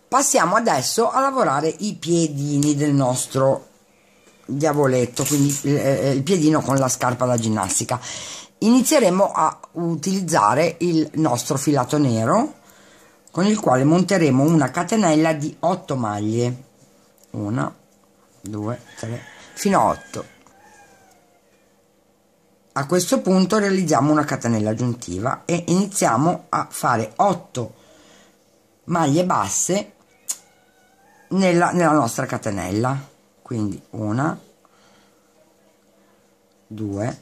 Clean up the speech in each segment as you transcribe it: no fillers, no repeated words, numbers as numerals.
Passiamo adesso a lavorare i piedini del nostro diavoletto, quindi il piedino con la scarpa da ginnastica. Inizieremo a utilizzare il nostro filato nero con il quale monteremo una catenella di 8 maglie, 1 2 3 fino a 8. A questo punto realizziamo una catenella aggiuntiva e iniziamo a fare 8 maglie basse nella nostra catenella, quindi 1 2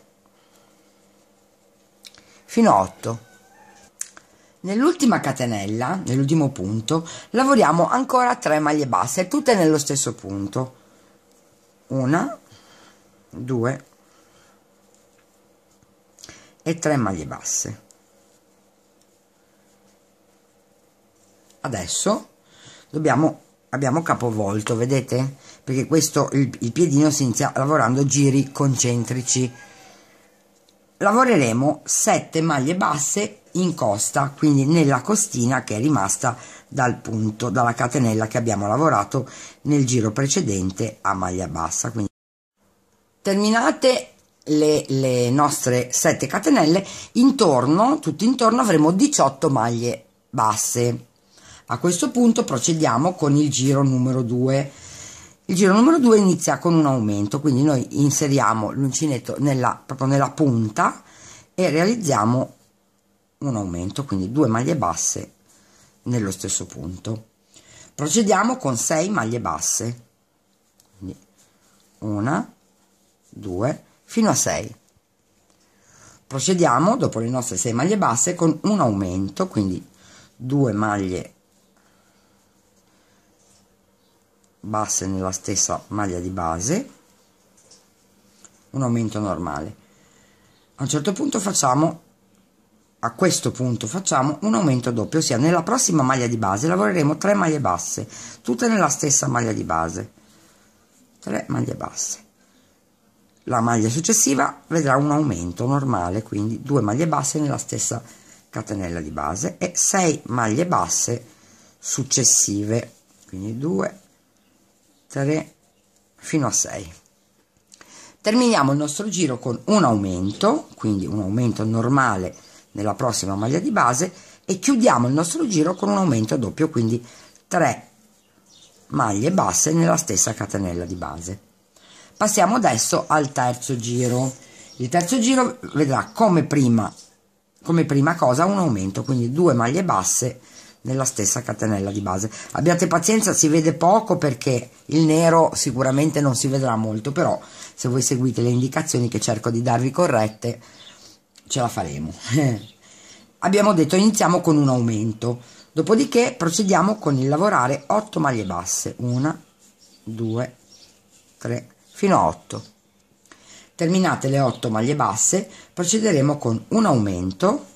fino a 8. Nell'ultima catenella, nell'ultimo punto, lavoriamo ancora 3 maglie basse, tutte nello stesso punto, 1 2 e 3 maglie basse. Adesso abbiamo capovolto, vedete? Perché questo il piedino si inizia lavorando giri concentrici. Lavoreremo 7 maglie basse in costa, quindi nella costina che è rimasta dal punto, dalla catenella che abbiamo lavorato nel giro precedente a maglia bassa. Quindi terminate le nostre 7 catenelle, intorno, tutto intorno avremo 18 maglie basse. A questo punto procediamo con il giro numero 2. Il giro numero 2 inizia con un aumento, quindi noi inseriamo l'uncinetto proprio nella punta e realizziamo un aumento, quindi 2 maglie basse nello stesso punto. Procediamo con 6 maglie basse, quindi 1 2 fino a 6. Procediamo dopo le nostre 6 maglie basse con un aumento, quindi 2 maglie basse nella stessa maglia di base, un aumento normale. A un certo punto a questo punto facciamo un aumento doppio, ossia nella prossima maglia di base lavoreremo 3 maglie basse, tutte nella stessa maglia di base, 3 maglie basse. La maglia successiva vedrà un aumento normale, quindi 2 maglie basse nella stessa catenella di base e 6 maglie basse successive, quindi 2 3 fino a 6. Terminiamo il nostro giro con un aumento, quindi un aumento normale nella prossima maglia di base, e chiudiamo il nostro giro con un aumento doppio, quindi 3 maglie basse nella stessa catenella di base. Passiamo adesso al terzo giro. Il terzo giro vedrà come prima cosa un aumento, quindi 2 maglie basse nella stessa catenella di base. Abbiate pazienza, si vede poco perché il nero sicuramente non si vedrà molto, però se voi seguite le indicazioni che cerco di darvi corrette ce la faremo. Abbiamo detto iniziamo con un aumento, dopodiché procediamo con il lavorare 8 maglie basse, 1 2 3 fino a 8. Terminate le 8 maglie basse procederemo con un aumento,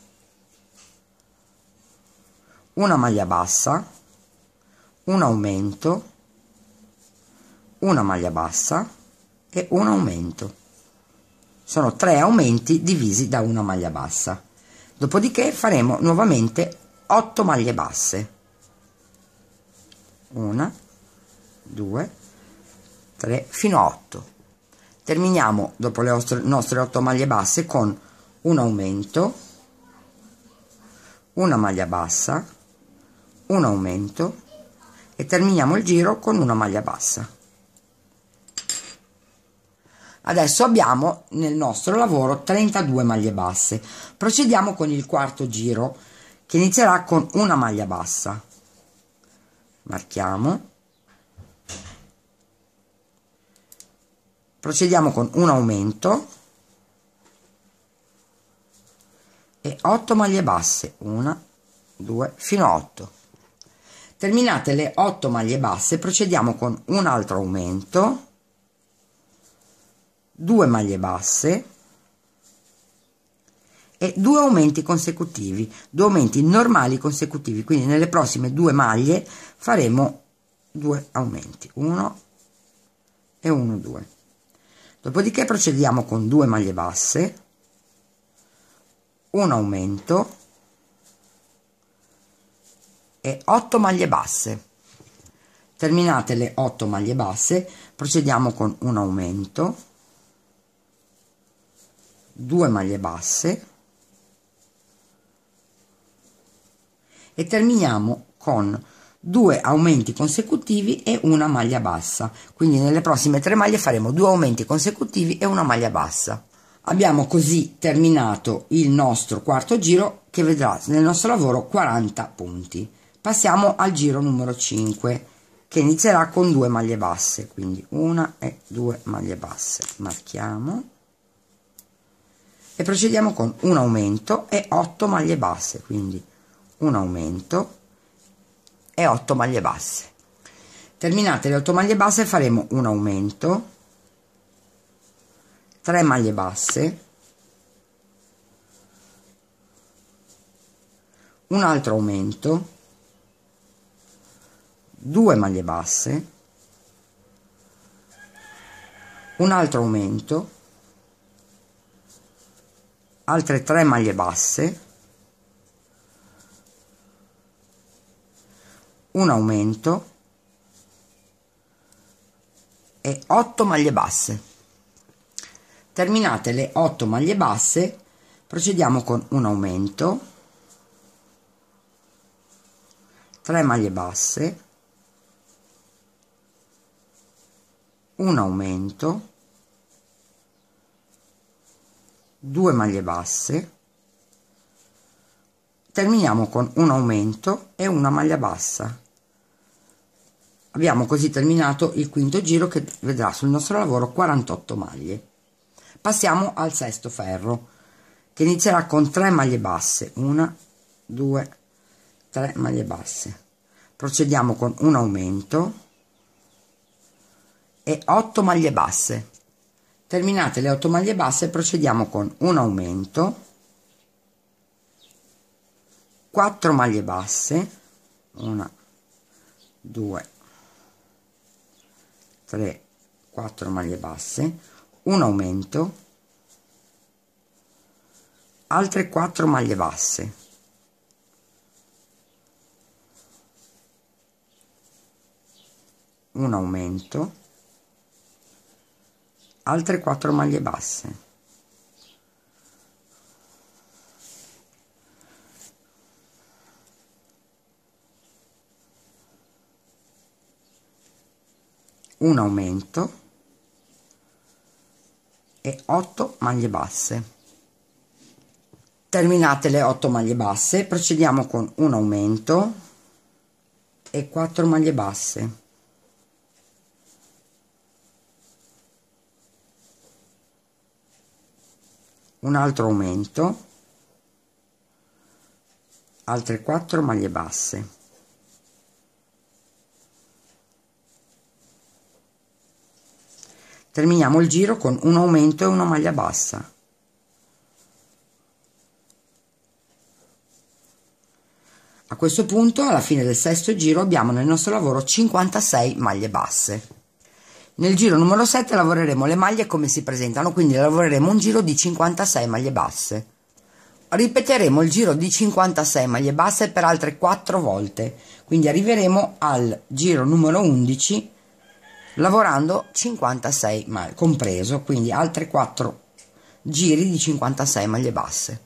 una maglia bassa, un aumento, una maglia bassa e un aumento. Sono 3 aumenti divisi da una maglia bassa. Dopodiché faremo nuovamente 8 maglie basse, 1 2 3 fino a 8. Terminiamo dopo le nostre 8 maglie basse con un aumento, una maglia bassa, un aumento e terminiamo il giro con una maglia bassa. Adesso abbiamo nel nostro lavoro 32 maglie basse. Procediamo con il quarto giro che inizierà con una maglia bassa. Marchiamo, procediamo con un aumento e 8 maglie basse, 1 2 fino a 8. Terminate le 8 maglie basse procediamo con un altro aumento, 2 maglie basse e 2 aumenti consecutivi, 2 aumenti normali consecutivi, quindi nelle prossime 2 maglie faremo 2 aumenti, 1 e 1 2. Dopodiché procediamo con 2 maglie basse, un aumento e 8 maglie basse. Terminate le 8 maglie basse, procediamo con un aumento, 2 maglie basse e terminiamo con 2 aumenti consecutivi e una maglia bassa. Quindi nelle prossime 3 maglie faremo 2 aumenti consecutivi e una maglia bassa. Abbiamo così terminato il nostro quarto giro, che vedrà nel nostro lavoro 40 punti. Passiamo al giro numero 5, che inizierà con 2 maglie basse, quindi una e 2 maglie basse. Marchiamo e procediamo con un aumento e 8 maglie basse, quindi un aumento e 8 maglie basse. Terminate le 8 maglie basse faremo un aumento, 3 maglie basse, un altro aumento, 2 maglie basse, un altro aumento, altre 3 maglie basse, un aumento e 8 maglie basse. Terminate le 8 maglie basse, procediamo con un aumento, 3 maglie basse, un aumento, 2 maglie basse, terminiamo con un aumento e una maglia bassa. Abbiamo così terminato il quinto giro, che vedrà sul nostro lavoro 48 maglie. Passiamo al sesto ferro, che inizierà con 3 maglie basse, 1, 2, 3 maglie basse. Procediamo con un aumento e 8 maglie basse. Terminate le 8 maglie basse, procediamo con un aumento, 4 maglie basse, 1, 2, 3, 4 maglie basse, un aumento, altre 4 maglie basse, un aumento, altre 4 maglie basse, un aumento e 8 maglie basse. Terminate le 8 maglie basse, procediamo con un aumento e 4 maglie basse, un altro aumento, altre 4 maglie basse, terminiamo il giro con un aumento e una maglia bassa. A questo punto, alla fine del sesto giro, abbiamo nel nostro lavoro 56 maglie basse. Nel giro numero 7 lavoreremo le maglie come si presentano, quindi lavoreremo un giro di 56 maglie basse. Ripeteremo il giro di 56 maglie basse per altre 4 volte, quindi arriveremo al giro numero 11 lavorando 56 maglie, compreso, quindi altre 4 giri di 56 maglie basse.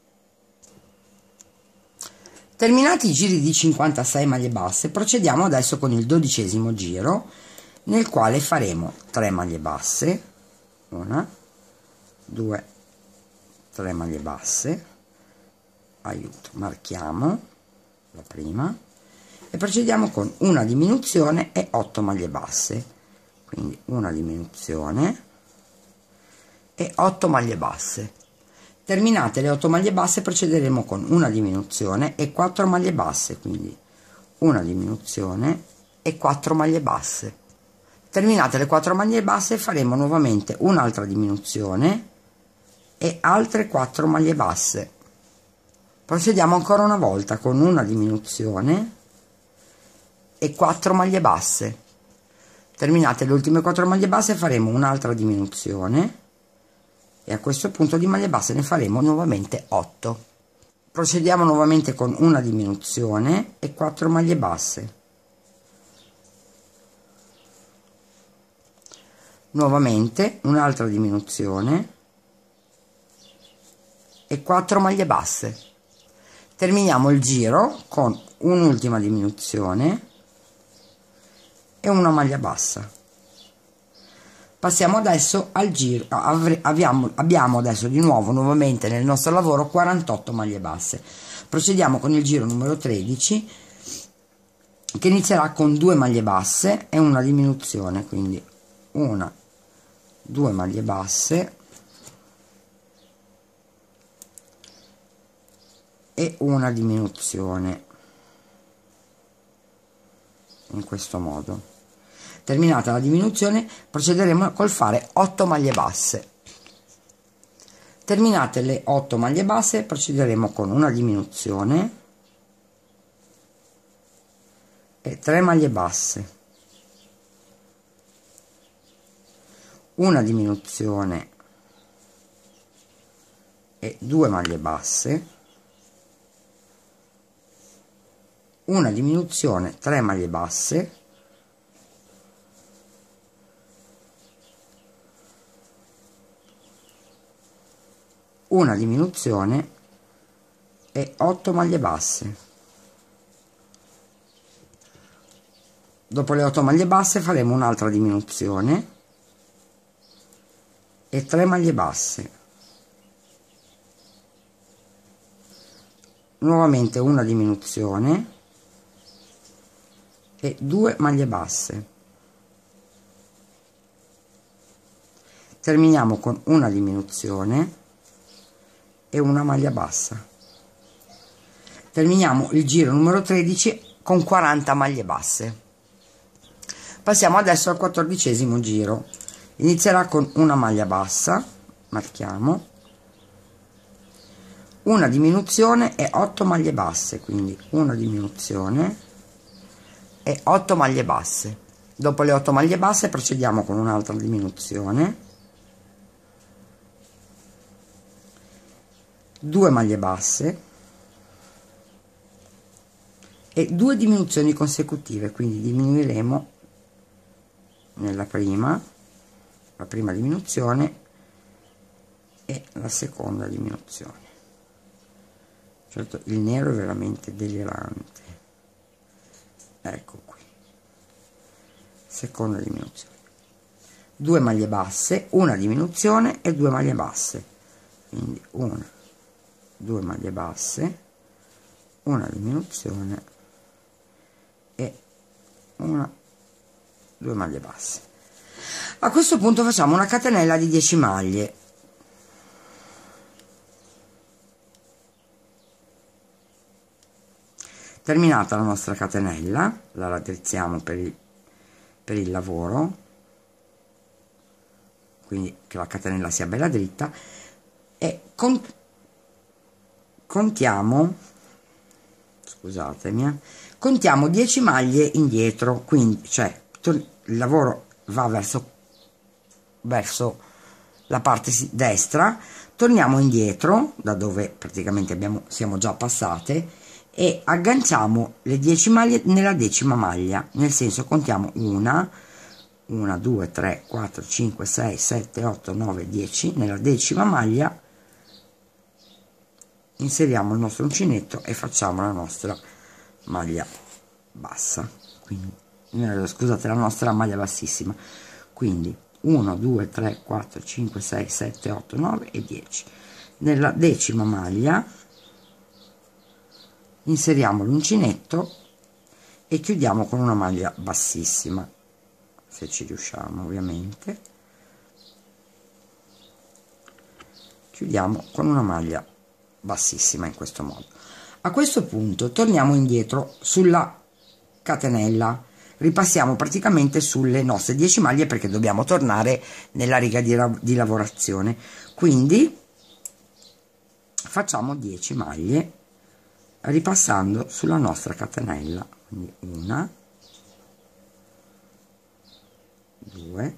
Terminati i giri di 56 maglie basse, procediamo adesso con il 12° giro, nel quale faremo 3 maglie basse, 1, 2, 3 maglie basse, aiuto, marchiamo la prima e procediamo con una diminuzione e 8 maglie basse, quindi una diminuzione e 8 maglie basse. Terminate le 8 maglie basse, procederemo con una diminuzione e 4 maglie basse, quindi una diminuzione e 4 maglie basse. Terminate le 4 maglie basse, faremo nuovamente un'altra diminuzione e altre 4 maglie basse. Procediamo ancora una volta con una diminuzione e 4 maglie basse. Terminate le ultime 4 maglie basse, faremo un'altra diminuzione e a questo punto di maglie basse ne faremo nuovamente 8. Procediamo nuovamente con una diminuzione e 4 maglie basse. nuovamente un'altra diminuzione e 4 maglie basse. Terminiamo il giro con un'ultima diminuzione e una maglia bassa. Passiamo adesso al giro. Abbiamo adesso di nuovo nuovamente nel nostro lavoro 48 maglie basse. Procediamo con il giro numero 13, che inizierà con 2 maglie basse e una diminuzione, quindi 2 maglie basse e una diminuzione, in questo modo. Terminata la diminuzione procederemo col fare 8 maglie basse. Terminate le 8 maglie basse procederemo con una diminuzione e 3 maglie basse, una diminuzione e 2 maglie basse, una diminuzione, 3 maglie basse, una diminuzione e 8 maglie basse. Dopo le 8 maglie basse faremo un'altra diminuzione e 3 maglie basse, nuovamente una diminuzione e 2 maglie basse. Terminiamo con una diminuzione e una maglia bassa. Terminiamo il giro numero 13 con 40 maglie basse. Passiamo adesso al 14° giro. Inizierà con una maglia bassa, marchiamo, una diminuzione e 8 maglie basse, quindi una diminuzione e 8 maglie basse. Dopo le 8 maglie basse procediamo con un'altra diminuzione, 2 maglie basse e 2 diminuzioni consecutive, quindi diminuiremo nella prima, la prima diminuzione e la seconda diminuzione. Certo, il nero è veramente delirante. Ecco qui, seconda diminuzione, 2 maglie basse, una diminuzione e 2 maglie basse, quindi 2 maglie basse, una diminuzione e 2 maglie basse. A questo punto facciamo una catenella di 10 maglie. Terminata la nostra catenella, la raddrizziamo per il lavoro, quindi che la catenella sia bella dritta, e contiamo 10 maglie indietro, quindi cioè il lavoro va verso la parte destra, torniamo indietro da dove praticamente siamo già passate e agganciamo le 10 maglie nella 10ª maglia, nel senso contiamo 1, 2, 3, 4, 5, 6, 7, 8, 9, 10, nella 10ª maglia inseriamo il nostro uncinetto e facciamo la nostra maglia bassa, quindi scusate, la nostra maglia bassissima. Quindi 1, 2, 3, 4, 5, 6, 7, 8, 9 e 10. Nella 10ª maglia inseriamo l'uncinetto e chiudiamo con una maglia bassissima, se ci riusciamo ovviamente. Chiudiamo con una maglia bassissima in questo modo. A questo punto torniamo indietro sulla catenella, ripassiamo praticamente sulle nostre 10 maglie perché dobbiamo tornare nella riga di lavorazione, quindi facciamo 10 maglie ripassando sulla nostra catenella, quindi 1, 2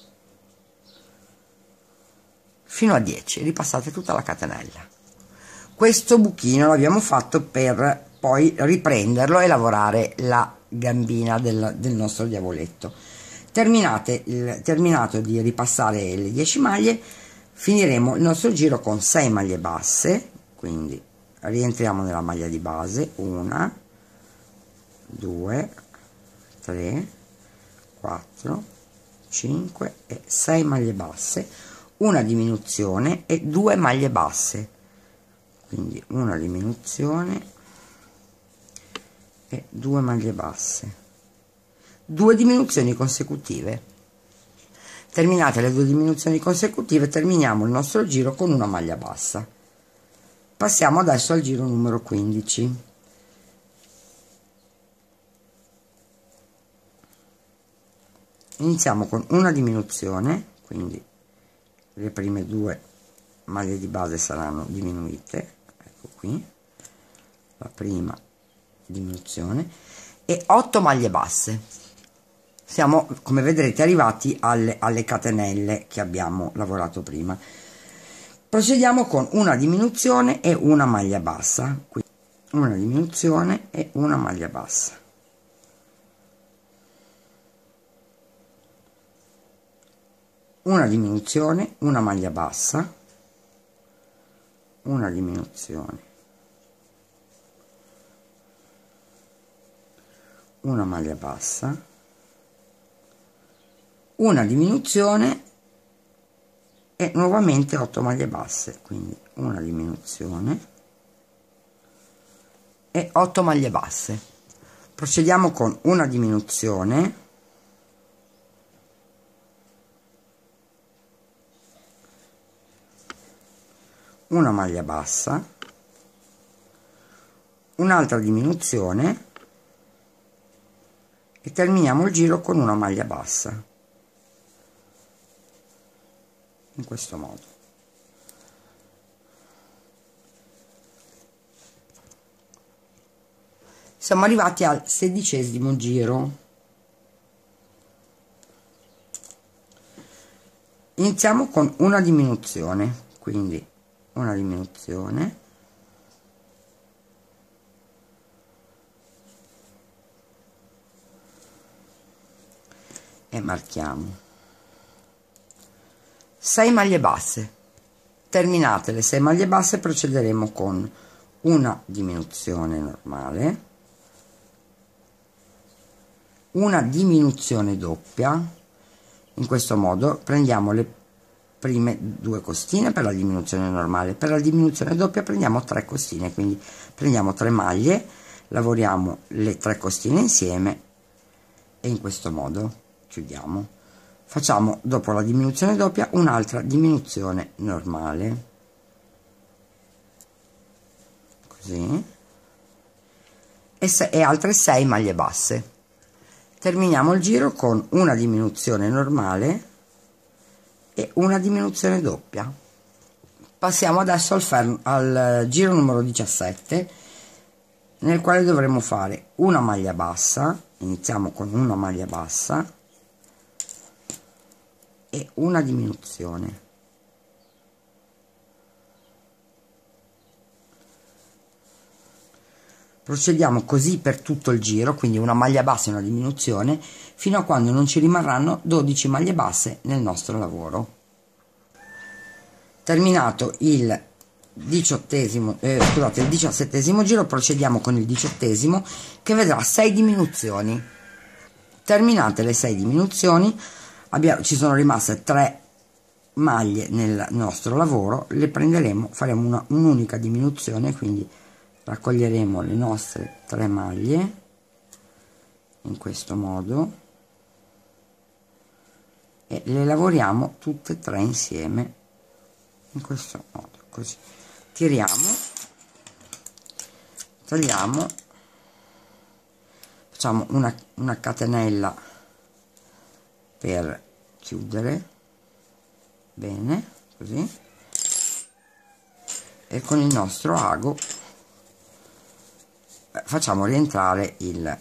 fino a 10, ripassate tutta la catenella. Questo buchino l'abbiamo fatto per poi riprenderlo e lavorare la gambina del nostro diavoletto. Terminato di ripassare le 10 maglie, finiremo il nostro giro con 6 maglie basse, quindi rientriamo nella maglia di base, 1 2 3 4 5 e 6 maglie basse, una diminuzione e 2 maglie basse, quindi una diminuzione e 2 maglie basse, 2 diminuzioni consecutive. Terminate le 2 diminuzioni consecutive, terminiamo il nostro giro con una maglia bassa. Passiamo adesso al giro numero 15. Iniziamo con una diminuzione, quindi le prime 2 maglie di base saranno diminuite, ecco qui la prima diminuzione, e 8 maglie basse. Siamo, come vedrete, arrivati alle catenelle che abbiamo lavorato prima. Procediamo con una diminuzione e una maglia bassa, quindi una diminuzione e una maglia bassa. Una diminuzione, una maglia bassa, una diminuzione, una maglia bassa, una diminuzione e nuovamente 8 maglie basse, quindi una diminuzione e 8 maglie basse. Procediamo con una diminuzione, una maglia bassa, un'altra diminuzione e terminiamo il giro con una maglia bassa, in questo modo. Siamo arrivati al 16° giro. Iniziamo con una diminuzione, quindi una diminuzione, e marchiamo 6 maglie basse. Terminate le 6 maglie basse, procederemo con una diminuzione normale, una diminuzione doppia. In questo modo prendiamo le prime 2 costine per la diminuzione normale, per la diminuzione doppia prendiamo 3 costine, quindi prendiamo 3 maglie, lavoriamo le 3 costine insieme e in questo modo chiudiamo. Facciamo dopo la diminuzione doppia un'altra diminuzione normale, così, e altre 6 maglie basse. Terminiamo il giro con una diminuzione normale e una diminuzione doppia. Passiamo adesso al giro numero 17, nel quale dovremo fare una maglia bassa. Iniziamo con una maglia bassa e una diminuzione, procediamo così per tutto il giro, quindi una maglia bassa e una diminuzione, fino a quando non ci rimarranno 12 maglie basse nel nostro lavoro. Terminato il 17° giro, procediamo con il 18°, che vedrà 6 diminuzioni. Terminate le 6 diminuzioni, ci sono rimaste 3 maglie nel nostro lavoro, le prenderemo, faremo un'unica diminuzione, quindi raccoglieremo le nostre 3 maglie in questo modo e le lavoriamo tutte e 3 insieme in questo modo, così tiriamo, tagliamo, facciamo una catenella per chiudere bene, così, e con il nostro ago facciamo rientrare vi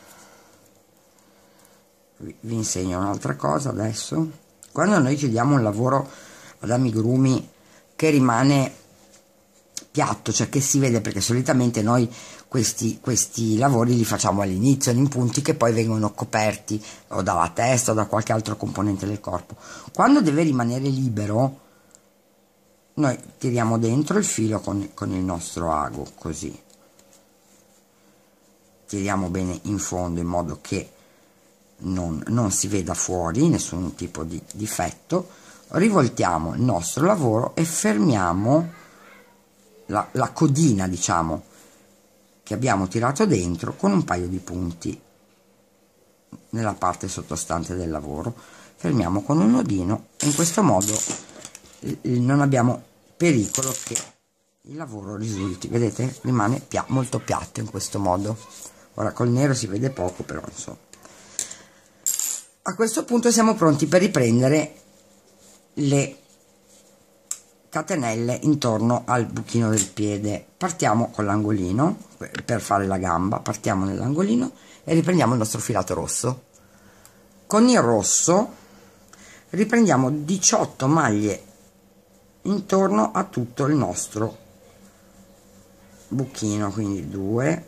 insegno un'altra cosa adesso. Quando noi chiudiamo un lavoro ad amigurumi che rimane piatto, cioè che si vede, perché solitamente noi questi lavori li facciamo all'inizio in punti che poi vengono coperti o dalla testa o da qualche altro componente del corpo. Quando deve rimanere libero, noi tiriamo dentro il filo con il nostro ago, così tiriamo bene in fondo in modo che non si veda fuori nessun tipo di difetto, rivoltiamo il nostro lavoro e fermiamo la codina, diciamo, che abbiamo tirato dentro con un paio di punti nella parte sottostante del lavoro. Fermiamo con un nodino e in questo modo non abbiamo pericolo che il lavoro risulti, vedete, rimane molto piatto in questo modo. Ora col nero si vede poco, però insomma. A questo punto siamo pronti per riprendere le catenelle intorno al buchino del piede. Partiamo con l'angolino per fare la gamba, partiamo nell'angolino e riprendiamo il nostro filato rosso. Con il rosso riprendiamo 18 maglie intorno a tutto il nostro buchino, quindi 2,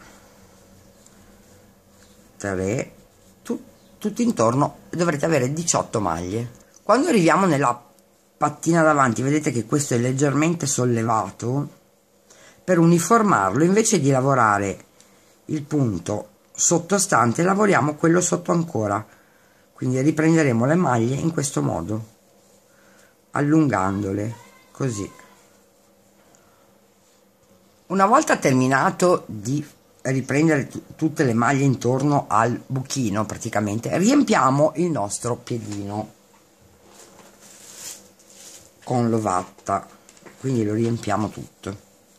3, tutti intorno dovrete avere 18 maglie. Quando arriviamo nella pattina davanti, vedete che questo è leggermente sollevato. Per uniformarlo, invece di lavorare il punto sottostante, lavoriamo quello sotto ancora, quindi riprenderemo le maglie in questo modo, allungandole così. Una volta terminato di riprendere tutte le maglie intorno al buchino, praticamente riempiamo il nostro piedino con l'ovatta, quindi lo riempiamo tutto.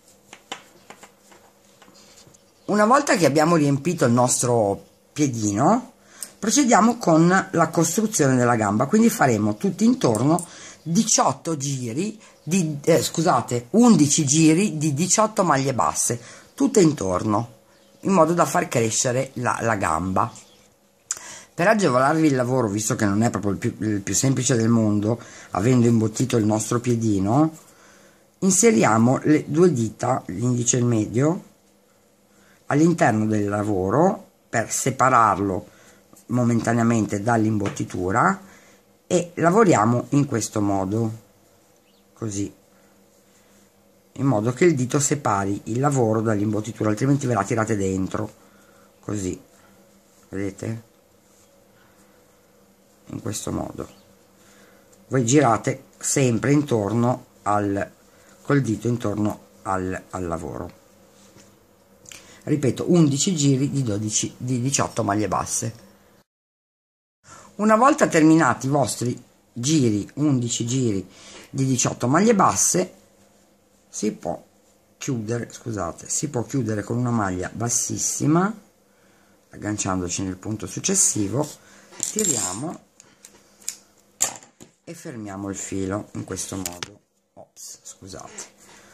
Una volta che abbiamo riempito il nostro piedino, procediamo con la costruzione della gamba, quindi faremo tutti intorno 18 giri di scusate, 11 giri di 18 maglie basse, tutte intorno, in modo da far crescere la gamba. Per agevolarvi il lavoro, visto che non è proprio il più semplice del mondo, avendo imbottito il nostro piedino, inseriamo le due dita, l'indice e il medio, all'interno del lavoro per separarlo momentaneamente dall'imbottitura e lavoriamo in questo modo, così, in modo che il dito separi il lavoro dall'imbottitura, altrimenti ve la tirate dentro, così, vedete? In questo modo voi girate sempre intorno col dito intorno al lavoro. Ripeto, 11 giri di 18 maglie basse. Una volta terminati i vostri giri, 11 giri di 18 maglie basse, si può chiudere, scusate, si può chiudere con una maglia bassissima, agganciandoci nel punto successivo, tiriamo e fermiamo il filo in questo modo. Ops, scusate.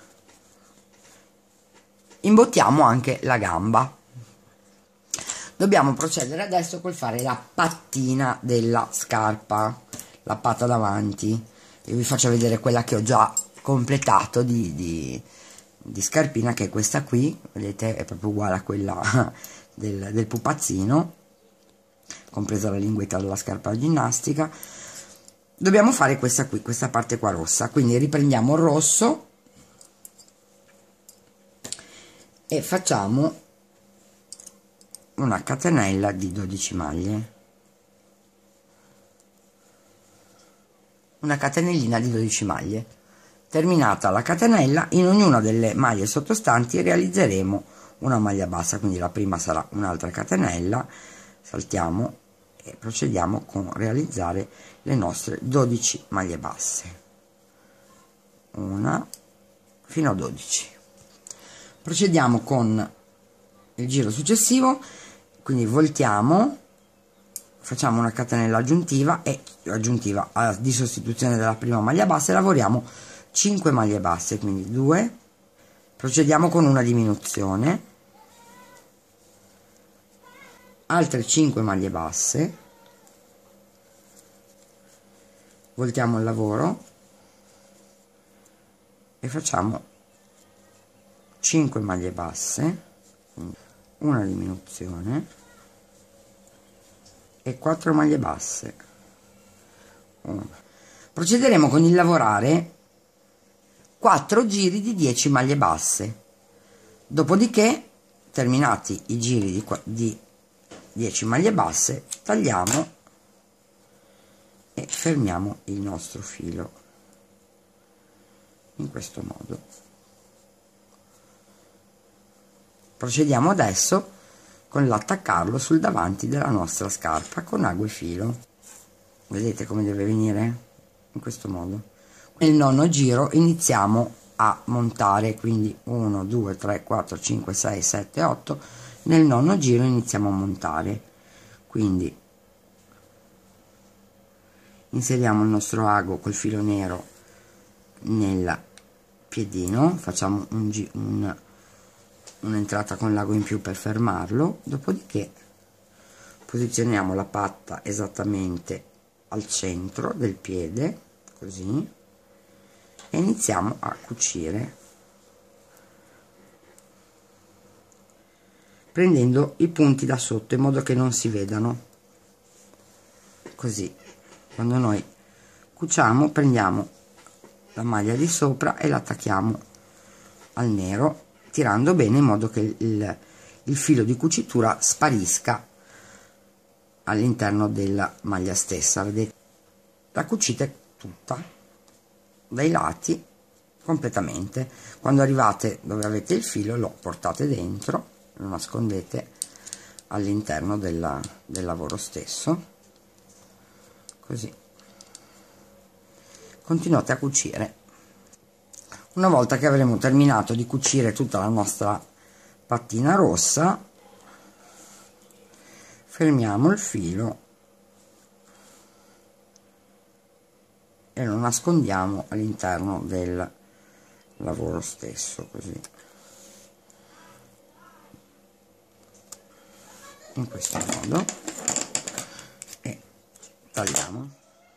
Imbottiamo anche la gamba. Dobbiamo procedere adesso col fare la pattina della scarpa, la patta davanti. Io vi faccio vedere quella che ho già completato di scarpina, che è questa qui, vedete, è proprio uguale a quella del pupazzino, compresa la linguetta della scarpa ginnastica. Dobbiamo fare questa qui, questa parte qua rossa, quindi riprendiamo il rosso e facciamo una catenella di 12 maglie, una catenellina di 12 maglie. Terminata la catenella, in ognuna delle maglie sottostanti realizzeremo una maglia bassa, quindi la prima sarà un'altra catenella, saltiamo e procediamo con realizzare le nostre 12 maglie basse, una fino a 12. Procediamo con il giro successivo, quindi voltiamo, facciamo una catenella aggiuntiva e aggiuntiva di sostituzione della prima maglia bassa e lavoriamo 5 maglie basse, quindi 2, procediamo con una diminuzione, altre 5 maglie basse, voltiamo il lavoro e facciamo 5 maglie basse, una diminuzione e 4 maglie basse. Procederemo con il lavorare 4 giri di 10 maglie basse, dopodiché, terminati i giri di 10 maglie basse, tagliamo e fermiamo il nostro filo in questo modo. Procediamo adesso con l'attaccarlo sul davanti della nostra scarpa con ago e filo. Vedete come deve venire? In questo modo. Nel nono giro iniziamo a montare, quindi 1 2 3 4 5 6 7 8. Nel nono giro iniziamo a montare, quindi inseriamo il nostro ago col filo nero nel piedino, facciamo un'entrata con l'ago in più per fermarlo, dopodiché posizioniamo la patta esattamente al centro del piede, così, e iniziamo a cucire prendendo i punti da sotto in modo che non si vedano. Così, quando noi cuciamo, prendiamo la maglia di sopra e l'attacchiamo al nero, tirando bene in modo che il filo di cucitura sparisca all'interno della maglia stessa. Vedete, la cucite tutta dai lati completamente. Quando arrivate dove avete il filo, lo portate dentro, lo nascondete all'interno del lavoro stesso, così continuate a cucire. Una volta che avremo terminato di cucire tutta la nostra pattina rossa, fermiamo il filo e lo nascondiamo all'interno del lavoro stesso, così, in questo modo, e tagliamo.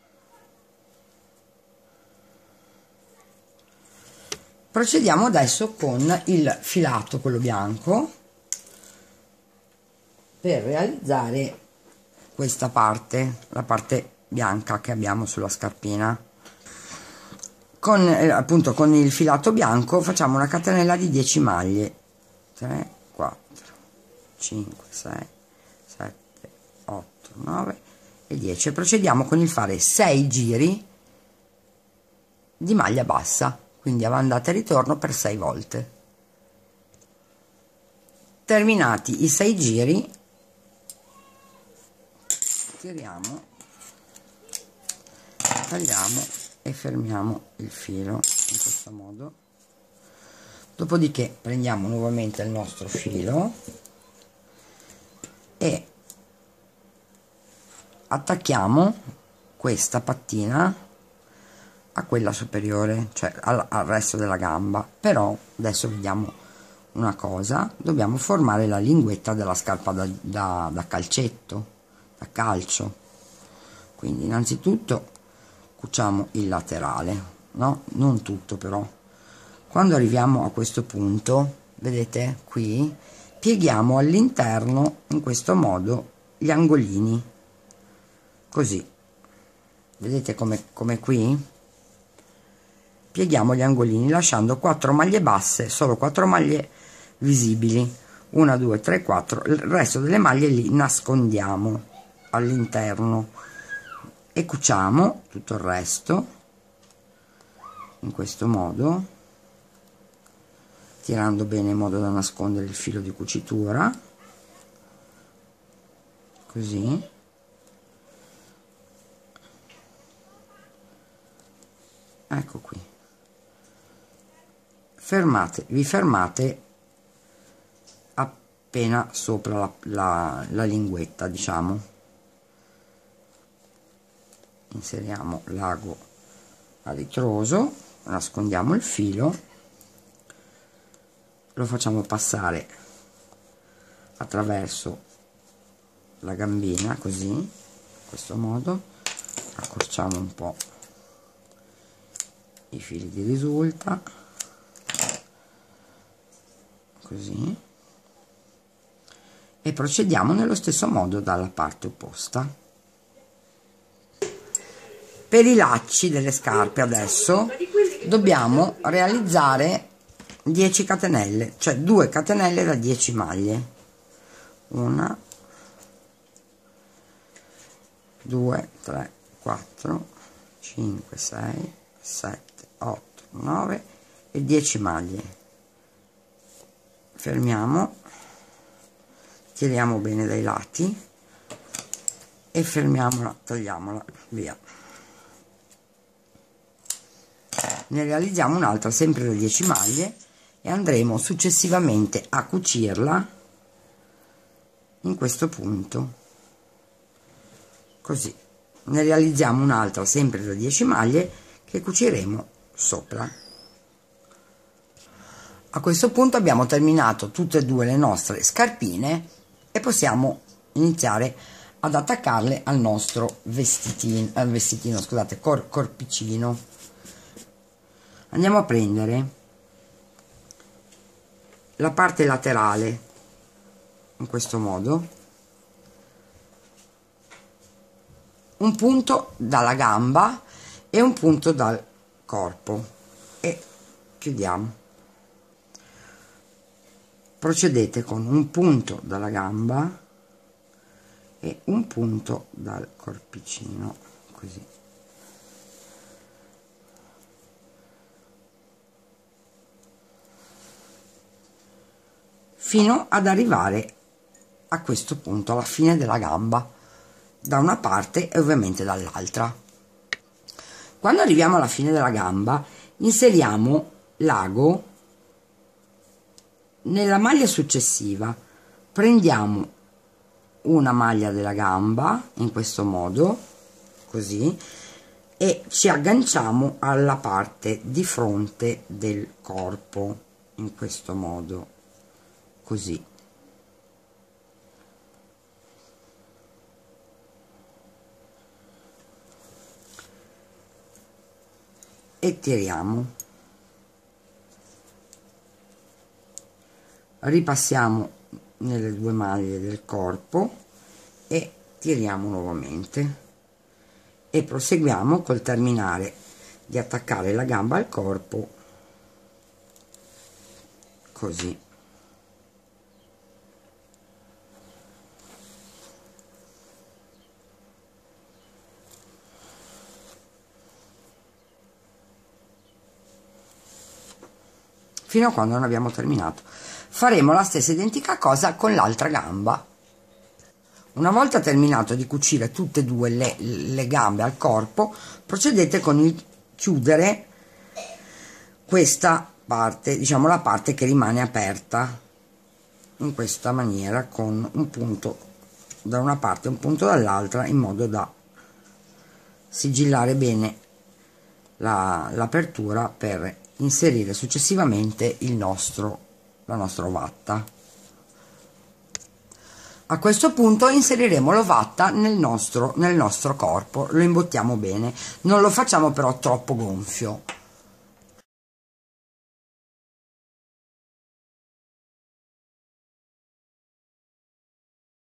Procediamo adesso con il filato, quello bianco, per realizzare questa parte, la parte bianca che abbiamo sulla scarpina. Appunto con il filato bianco facciamo una catenella di 10 maglie, 3 4 5 6 7 8 9 e 10, e procediamo con il fare 6 giri di maglia bassa, quindi andata e ritorno per 6 volte. Terminati i 6 giri, tiriamo, tagliamo e fermiamo il filo in questo modo. Dopodiché prendiamo nuovamente il nostro filo e attacchiamo questa pattina a quella superiore, cioè al resto della gamba. Però adesso vediamo una cosa: dobbiamo formare la linguetta della scarpa da calcetto, da calcio. Quindi innanzitutto cuciamo il laterale, no? Non tutto, però. Quando arriviamo a questo punto, vedete qui, pieghiamo all'interno in questo modo gli angolini, così, vedete come qui pieghiamo gli angolini lasciando 4 maglie basse, solo 4 maglie visibili, 1 2 3 4, il resto delle maglie li nascondiamo all'interno e cuciamo tutto il resto in questo modo, tirando bene in modo da nascondere il filo di cucitura, così. Ecco qui, vi fermate appena sopra la linguetta, diciamo. Inseriamo l'ago a ritroso, nascondiamo il filo, lo facciamo passare attraverso la gambina, così, in questo modo, accorciamo un po' i fili di risulta, così, e procediamo nello stesso modo dalla parte opposta. Per i lacci delle scarpe adesso dobbiamo realizzare 10 catenelle, cioè 2 catenelle da 10 maglie. 1, 2, 3, 4, 5, 6, 7, 8, 9 e 10 maglie. Fermiamo, tiriamo bene dai lati e fermiamola, tagliamola via. Ne realizziamo un'altra sempre da 10 maglie e andremo successivamente a cucirla in questo punto, così. Ne realizziamo un'altra sempre da 10 maglie che cuciremo sopra. A questo punto abbiamo terminato tutte e due le nostre scarpine e possiamo iniziare ad attaccarle al nostro vestitino, scusate, corpicino. Andiamo a prendere la parte laterale in questo modo, un punto dalla gamba e un punto dal corpo e chiudiamo. Procedete con un punto dalla gamba e un punto dal corpicino, così. Fino ad arrivare a questo punto, alla fine della gamba, da una parte e ovviamente dall'altra. Quando arriviamo alla fine della gamba, inseriamo l'ago nella maglia successiva. Prendiamo una maglia della gamba, in questo modo, così, e ci agganciamo alla parte di fronte del corpo, in questo modo. Così, e tiriamo, ripassiamo nelle due maglie del corpo e tiriamo nuovamente e proseguiamo col terminare di attaccare la gamba al corpo, così. Fino a quando non abbiamo terminato. Faremo la stessa identica cosa con l'altra gamba. Una volta terminato di cucire tutte e due le gambe al corpo, procedete con il chiudere questa parte, diciamo la parte che rimane aperta, in questa maniera, con un punto da una parte e un punto dall'altra, in modo da sigillare bene l'apertura per inserire successivamente la nostra ovatta. A questo punto inseriremo l'ovatta nel nostro corpo, lo imbottiamo bene, non lo facciamo però troppo gonfio.